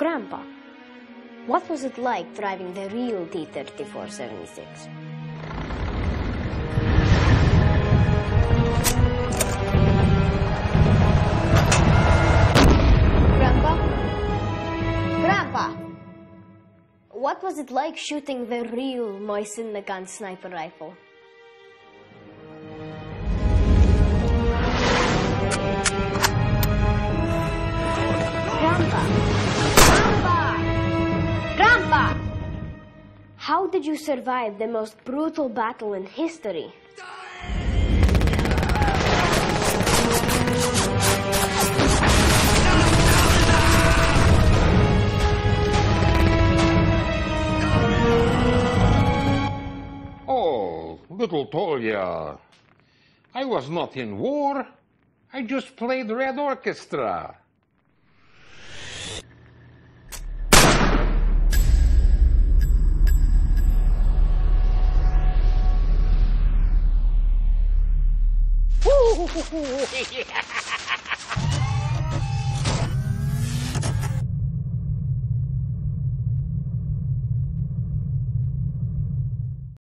Grandpa, what was it like driving the real T-34-76? Grandpa, what was it like shooting the real Moisin-Nagant sniper rifle? Grandpa! How did you survive the most brutal battle in history? Oh, little Tolya, I was not in war. I just played Red Orchestra.